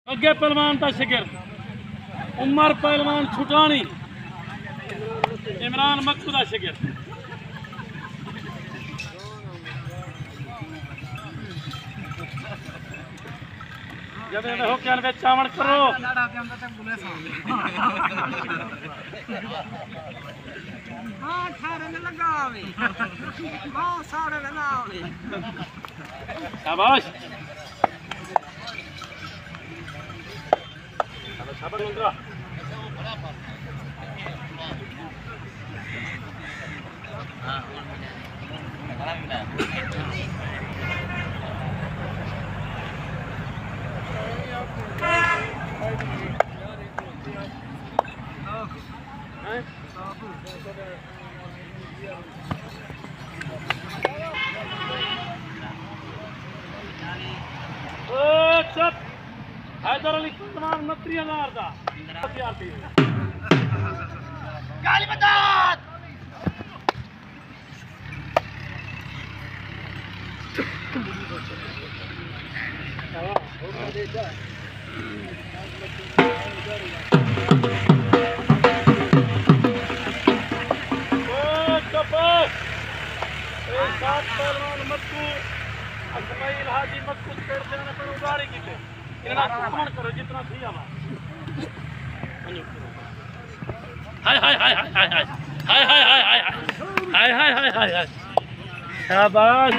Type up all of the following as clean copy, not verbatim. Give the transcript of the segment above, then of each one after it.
अगे पहलवान का शिगिर उमर पहलवान छुटानी इमरान मक्कू का शिगिर जब हो क्या चावण करो शाबाश शाबाश मंत्रा हैदर अली तमाम 29,000 का गाली बतात पहलवान मक्कू इस्माइल हाजी मक्कू पेड़ ने पर उगाड़ी की इतना कौन करो जितना थी आवा हाय हाय हाय हाय हाय हाय हाय हाय हाय हाय हाय हाय हाय हाय शाबाश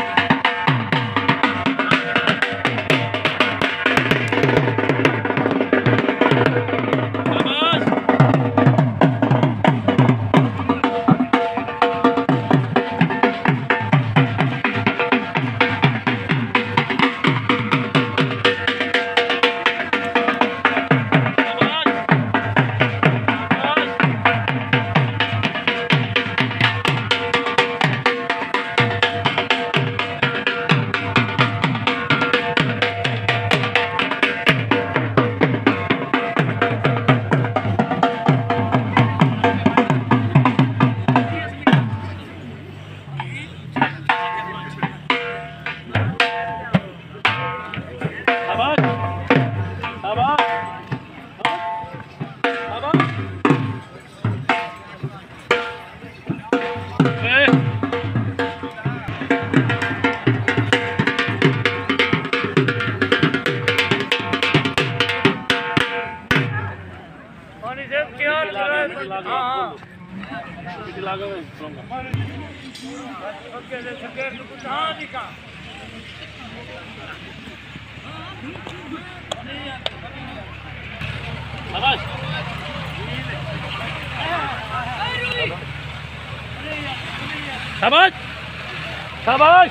शाबाश शाबाश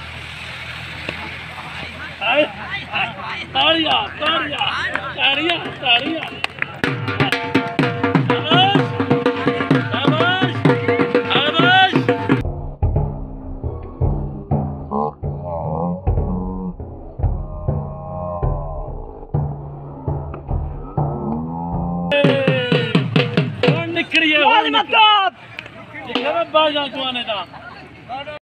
ताड़िया ताड़िया ताड़िया ताड़िया निकलिए बाजा जुआने दा